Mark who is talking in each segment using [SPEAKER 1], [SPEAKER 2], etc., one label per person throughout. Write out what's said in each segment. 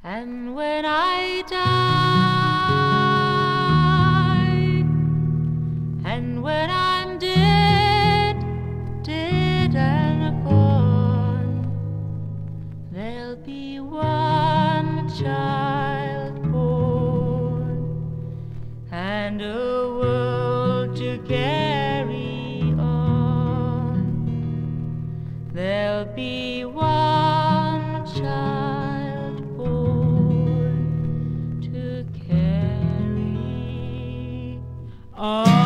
[SPEAKER 1] And when I die, and when I'm dead, dead and gone, there'll be one child born and a world to carry on. There'll be one child born to carry on.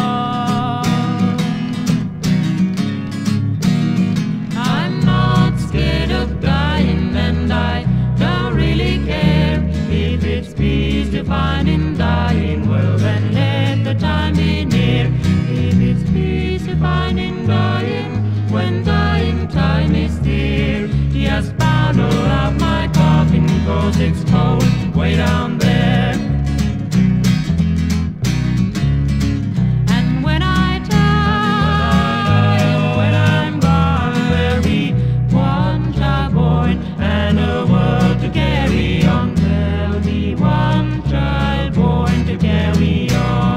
[SPEAKER 1] I'm not scared of dying, and I don't really care if it's peace to find in dying. Well, then let the time be near. If it's peace to find in dying, when dying time is dear. Just bundle up my coffin, 'cause it's cold way down there. And when I die, and when I'm gone, there'll be one child born and a world to carry on. There'll be one child born to carry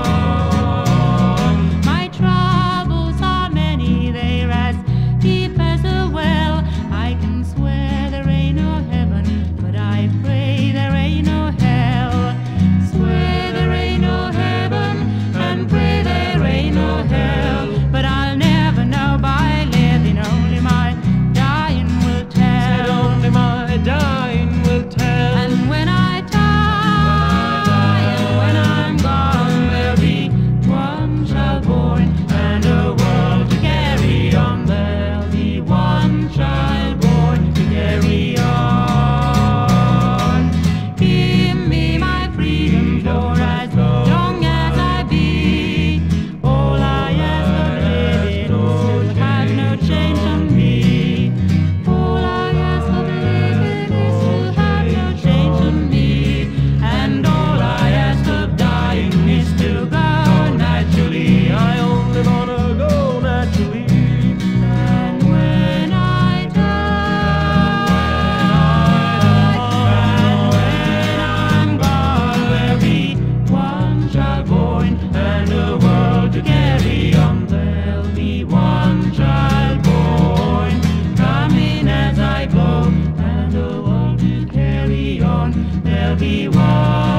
[SPEAKER 1] on. My troubles are many, they're as deep as a well. I can swear there ain't no heaven, but I pray there ain't no hell. Swear there ain't no heaven and pray there ain't no hell. But I'll never know by living, only my dying will tell.
[SPEAKER 2] Said only my dying will tell.
[SPEAKER 1] And when I die, and when I'm gone, there'll be one child born and a world to carry on. There'll be one child born to carry on. Give me my freedom for as long as I be. All I ask of living is to have no change on me. All I ask of living is to have no change on me. And all I ask of dying is to go naturally.
[SPEAKER 2] I only wanna go naturally.
[SPEAKER 1] And when I die, and when I'm gone, there'll be one child born and a world to carry on. There'll be one child born, coming as I go, and a world to carry on. There'll be one